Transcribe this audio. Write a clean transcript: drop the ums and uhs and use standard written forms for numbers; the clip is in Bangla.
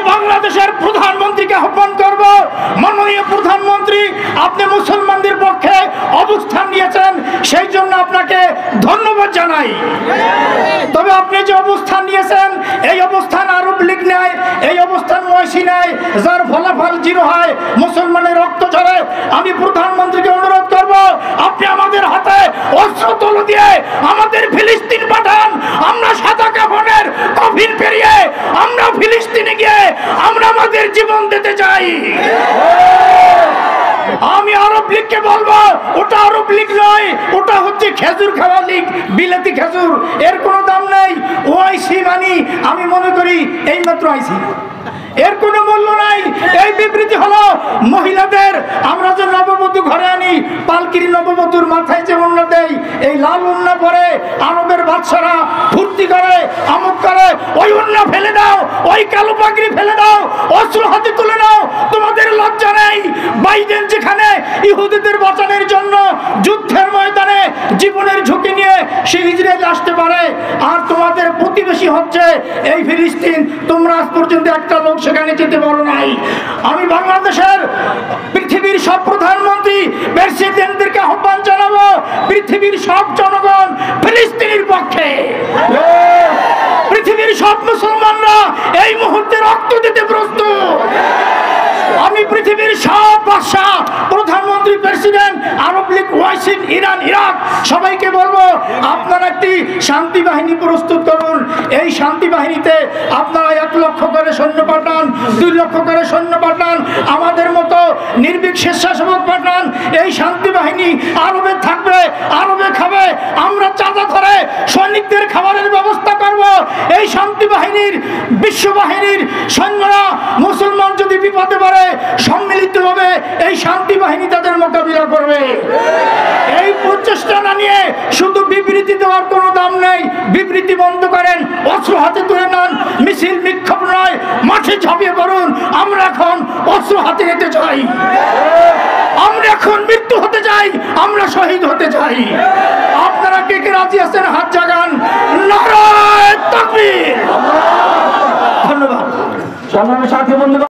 বাংলাদেশের প্রধানমন্ত্রীকে আহ্বান করব, মাননীয় প্রধানমন্ত্রী, আপনি মুসলমানদের পক্ষে অবস্থান নিয়েছেন, সেই জন্য আপনাকে ধন্যবাদ জানাই। তবে আপনি যে অবস্থান নিয়েছেন, এই অবস্থান আরব লীগ নেয়, এই অবস্থান ময়সি নেয়, যার ফলাফল জিরো হয়, মুসলমানের রক্ত ঝরে। আমি প্রধানমন্ত্রীকে অনুরোধ করব, আপনি আমাদের হাতে অস্ত্র তুলে দিয়ে আমাদের ফিলিস্তিন পাঠান। আমরা সাদা কাফনের কফিন পেরিয়ে আমরা ফিলিস্তিনে গিয়ে আমরা আমাদের জীবন দিতে চাই। আমি আরব লীগকে বলবো, ওটা আরব লীগ নয়, ওটা হচ্ছে খেজুর খাওয়া লীগ, বিলেতি খেজুর, এর কোনো দাম নেই। ওআইসি মানি আমি মনে করি এইমাত্র আইসি, এর কোনো মূল্য নাই। এই বিবৃতি হলো মহিলাদের, আমরা যে নববধূ ঘরে আনি, পালকির নববধূর মাথায় যে ওড়না দেই, এই লাল ওড়না পরে আরবের বাদশারা ফুর্তি করে, আমোদ করে। ওই ওড়না ফেলে দাও, ওই কালো পাগড়ি ফেলে দাও, অস্ত্র হাতে তুলে নাও, তোমাদের লজ্জা নেই? বাইডেন যেখানে ইহুদিদের বাঁচানোর জন্য যুদ্ধের ময়দানে জীবনের ঝুঁকি নিয়ে সে ইসরায়েল আসতে পারে, আর তোমাদের প্রতিবেশী হচ্ছে এই ফিলিস্তিন, তোমরা আজ পর্যন্ত একটা লোক সেখানে যেতে পারো নাই। আমি বাংলাদেশের পৃথিবীর সব প্রধানমন্ত্রী প্রেসিডেন্টদেরকে আহ্বান জানাবো, পৃথিবীর সব জনগণ ফিলিস্তিনের পক্ষে, পৃথিবীর সব মুসলমানরা এই মুহূর্তে রক্ত দিতে প্রস্তুত। আমি পৃথিবীর সব বাদশা, প্রধানমন্ত্রী, president, Arab League, OIC, Iran, Iraq সবাইকে বলবো, আপনারা একটি শান্তি বাহিনী প্রস্তুত করুন। এই শান্তি বাহিনীতে আপনারা 1 লক্ষ করে সৈন্য পাঠান, 2 লক্ষ করে সৈন্য পাঠান, আমাদের মতো নির্ভীক স্বেচ্ছাসেবক পাঠান। এই শান্তি বাহিনী আরবে থাকবে, আরবে খাবে, আমরা চাঁদা ধরে সৈনিকদের খাবারের ব্যবস্থা করব। এই শান্তি বাহিনীর, বিশ্ববাহিনীর সৈন্যরা মুসলমান যদি বিপদে পড়ে সম্মিলিতভাবে এই শান্তি বাহিনী তাদের মোকাবিলা করবে। এই প্রচেষ্টা না নিয়ে শুধু বিবৃতি দেওয়ার কোনো দাম নেই। বিবৃতি বন্ধ করেন, অস্ত্র হাতে তুলে নেন, মিছিল বিক্ষোভ নয়, মাঠে ঝাঁপিয়ে পড়ুন। আমরা এখন অস্ত্র হাতে নিতে চাই, আমরা এখন মৃত্যু হতে চাই, আমরা শহীদ হতে চাই। আপনারা কে কে রাজি আছেন হাত জাগান। নারায়ে তাকবীর। ধন্যবাদ।